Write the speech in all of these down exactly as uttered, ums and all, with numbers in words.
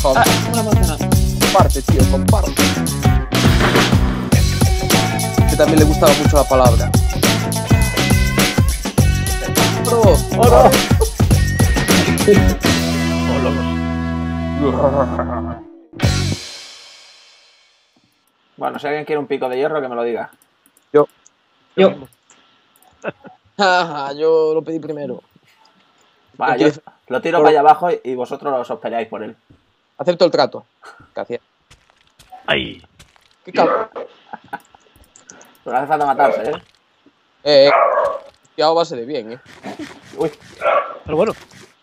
Ah, una manzana. Comparte, tío, comparte. Que también le gustaba mucho la palabra. ¡Oro! ¡Oro! Bueno, si alguien quiere un pico de hierro, que me lo diga. Yo. Yo. Ajá, yo lo pedí primero. Vale, yo lo tiro para allá abajo y vosotros os peleáis por él. Acepto el trato. Gracias. ¡Ay! ¡Qué cabrón! Pero no hace falta matarse, ¿eh? Eh, eh. A base de bien, eh. Uy. Pero bueno.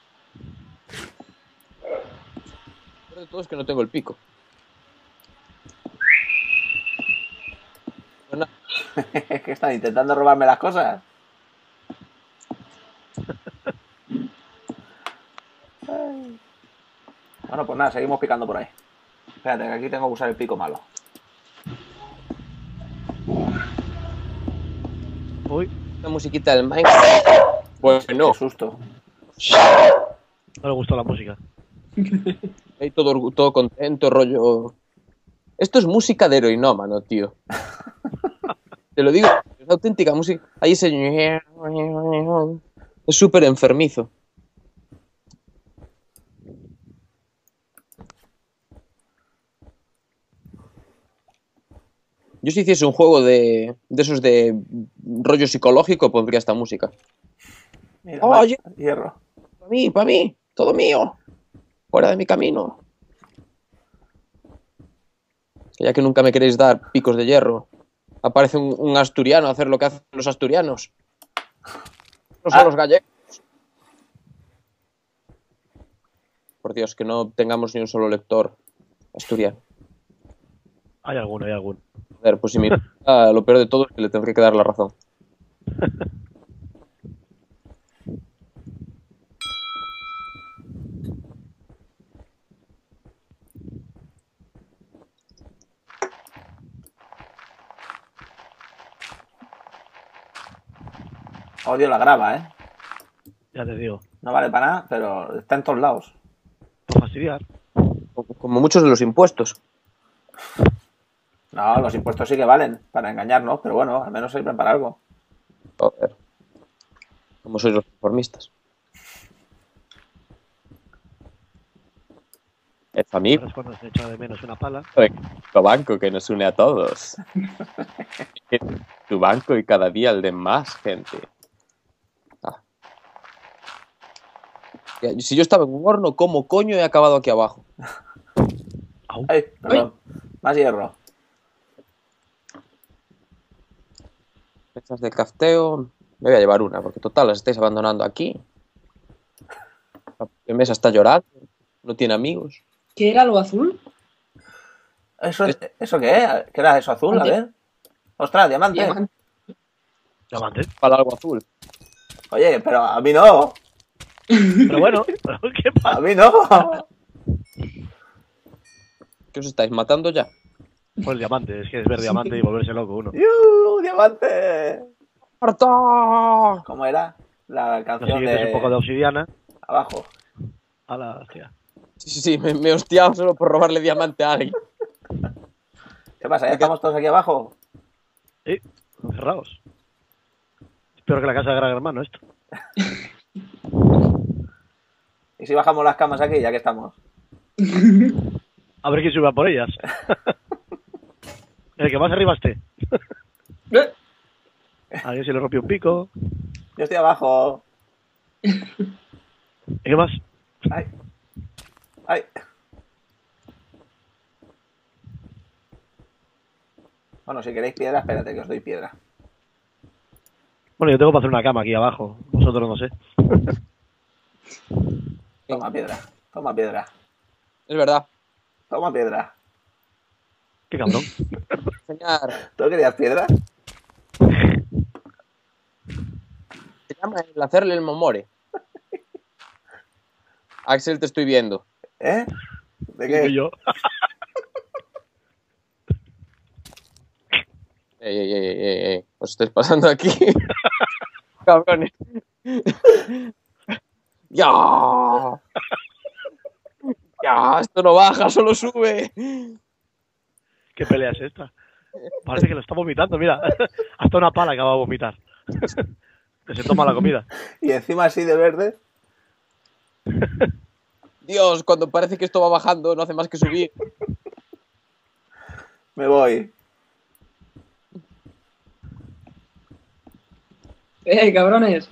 Lo de todo es que no tengo el pico. Bueno, ¿Qué están intentando robarme las cosas? Bueno, pues nada, seguimos picando por ahí. Espérate, que aquí tengo que usar el pico malo. Uy, la musiquita del Minecraft. Bueno, Qué susto. no le gustó la música. ahí todo, todo contento, rollo. Esto es música de heroinómano, tío. Te lo digo, es auténtica música. Ahí ese... Es súper enfermizo. Yo si hiciese un juego de, de esos de rollo psicológico, pondría esta música. Mira, Oh, va- oye. hierro. Para mí, para mí, todo mío. Fuera de mi camino. Ya que nunca me queréis dar picos de hierro. Aparece un, un asturiano a hacer lo que hacen los asturianos. No son Ah. los gallegos. Por Dios, que no tengamos ni un solo lector asturiano. Hay alguno, hay alguno. A ver, pues si me ah, lo peor de todo es que le tendré que dar la razón. Odio la grava, ¿eh? Ya te digo. No vale para nada, pero está en todos lados. Por fastidiar. Como muchos de los impuestos. No, los impuestos sí que valen para engañarnos, pero bueno, al menos sirven para algo. Joder. Como sois los reformistas. Es amigo. Ahora es cuando se echa de menos una pala. Tu banco que nos une a todos. Tu banco y cada día el de más gente. Ah. Ya, si yo estaba en un horno, ¿cómo coño he acabado aquí abajo? Au. Ay, perdón. Más hierro. Mesas de crafteo. Me voy a llevar una, porque total, las estáis abandonando aquí. La mesa está llorando. No tiene amigos. ¿Qué era lo azul? ¿Eso, ¿Eso qué es? ¿Qué era eso azul? A ver. Ostras, diamante. Diamante. Diamante. Para algo azul. Oye, pero a mí no. Pero bueno, ¿qué A pasa? mí no. ¿Qué os estáis matando ya? Pues el diamante, es que es ver diamante y volverse loco uno. ¡Yu! ¡Diamante! ¡Harta! ¿Cómo era? La Lo canción siguiente es un poco de de obsidiana. abajo. A la hostia. Sí, sí, sí, me, me he hostiado solo por robarle diamante a alguien. ¿Qué pasa? ¿Ya estamos todos aquí abajo? Sí, encerrados. Es peor que la casa de Gran Hermano esto. ¿Y si bajamos las camas aquí, ya que estamos? A ver quién sube a por ellas. El que más arriba esté. A alguien se le rompió un pico. Yo estoy abajo. ¿Y qué más? Ay. Ay. Bueno, si queréis piedra, espérate que os doy piedra. Bueno, yo tengo para hacer una cama aquí abajo. Vosotros no sé. Toma piedra. Toma piedra. Es verdad. Toma piedra. Qué cabrón. Enseñar. ¿Tú querías piedra? Se llama el hacerle el momore. Axel, te estoy viendo. ¿Eh? ¿De Y qué? yo. Ey, ey, ey, ey, ey. Os estáis pasando aquí. Cabrones. ¡Ya! Ya, esto no baja, solo sube. ¿Qué pelea es esta? Parece que lo está vomitando, mira. Hasta una pala acaba de vomitar. Que se toma la comida. Y encima así de verde. Dios, cuando parece que esto va bajando, no hace más que subir. Me voy. ¡Eh, cabrones!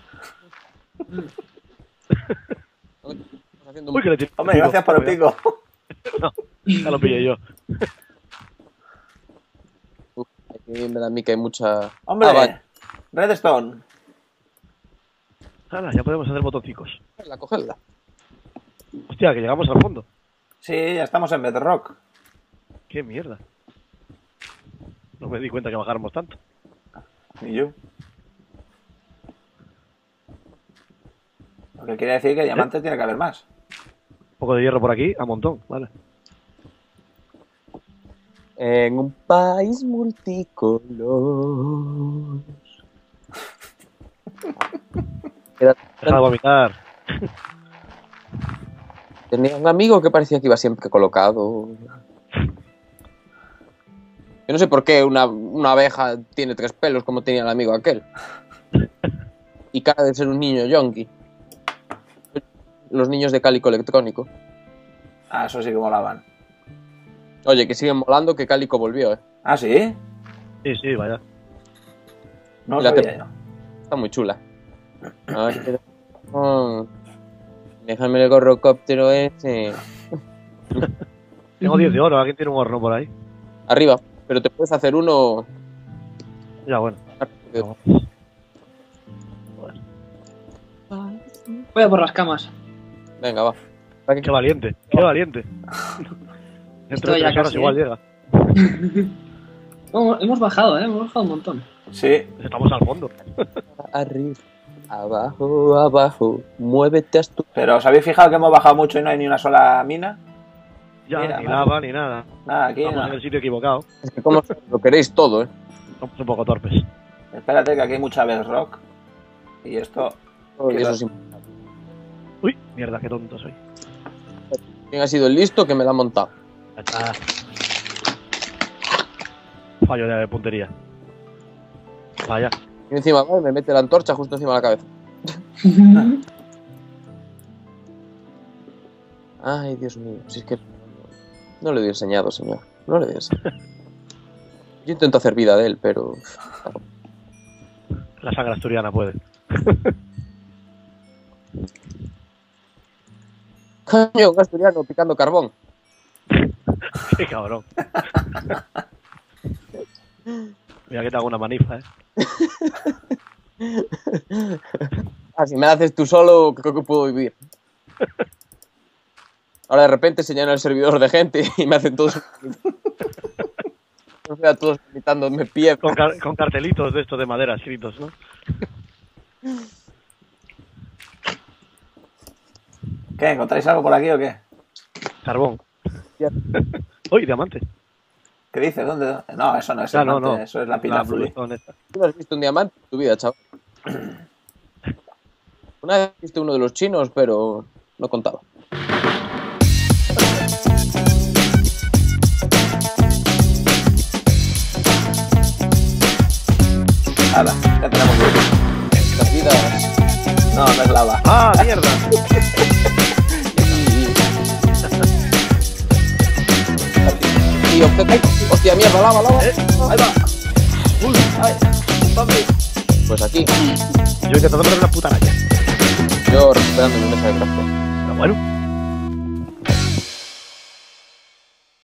Estás haciendo un- Uy, que le tiro- Hombre, gracias por el pico. No, ya lo pillé yo. Uf, aquí me da a mí que hay mucha... Hombre, Ah, vale. Redstone. Hala, ya podemos hacer motociclos. Cogerla, cogerla. Hostia, que llegamos al fondo. Sí, ya estamos en Bedrock. Qué mierda. No me di cuenta que bajáramos tanto. Ni yo. Lo que quiere decir que diamantes tiene que haber más. Un poco de hierro por aquí, a montón, vale. En un país multicolor. Era- Deja de vomitar. Tenía un amigo que parecía que iba siempre colocado. Yo no sé por qué una, una abeja tiene tres pelos como tenía el amigo aquel. Y cara de ser un niño yonki. Los niños de cálico electrónico. Ah, eso sí que molaban. Oye, que siguen molando que Cálico volvió, eh. Ah, ¿sí? Sí, sí, vaya. No lo La sabía te- yo. Está muy chula. A ver, qué- oh, déjame el gorrocóptero ese. Tengo diez de oro, alguien tiene un horno por ahí. Arriba, pero te puedes hacer uno. Ya, bueno. Voy a por las camas. Venga, va. ¿Para Qué qué? valiente, qué valiente. Dentro de Estoy ya tres horas casi, igual ¿eh? llega. Oh, hemos bajado, ¿eh? Hemos bajado un montón. Sí. Estamos al fondo. Arriba, abajo, abajo. Muévete a tu. Pero ¿os habéis fijado que hemos bajado mucho y no hay ni una sola mina? Ya, Mira, ni vale. lava, ni nada. Nada, aquí Estamos nada. en el sitio equivocado. Es que como lo queréis todo, eh. Somos un poco torpes. Espérate, que aquí hay mucha bedrock. Y esto... Y Qué eso va- sí. Uy, mierda, qué tonto soy. ¿Quién ha sido el listo que me la ha montado? Ya está. Fallo de puntería. Vaya. Y encima va y me mete la antorcha justo encima de la cabeza. Ay, Dios mío. Si es que. No le doy enseñado, señor. No le doy enseñado. Yo intento hacer vida de él, pero. La sangre asturiana puede. Coño, un asturiano picando carbón. Qué cabrón. Mira que te hago una manifa, eh. Ah, si me la haces tú solo, creo que puedo vivir. Ahora de repente se llena el servidor de gente y me hacen todos. O sea, todos gritándome pie. Con, car- con cartelitos de estos de madera escritos, ¿no? ¿Qué? ¿Encontráis algo por aquí o qué? Carbón. Ya. Uy, diamante. ¿Qué dices? ¿Dónde? No, eso no es Ya, no, diamante, no. eso es la pila fluid. bluestone esta. ¿Tú no has visto un diamante en tu vida, chaval? Una vez viste uno de los chinos, pero no contaba. Nada, ya tenemos luz. Las vidas. No, no es lava. ¡Ah, mierda! Y objeto. Hostia, mierda, lava, lava. Ahí va. Uy, ay, zombie. Pues aquí, Yo intentando poner una puta araña. yo recuperando mi mesa de crafteo. Pero bueno.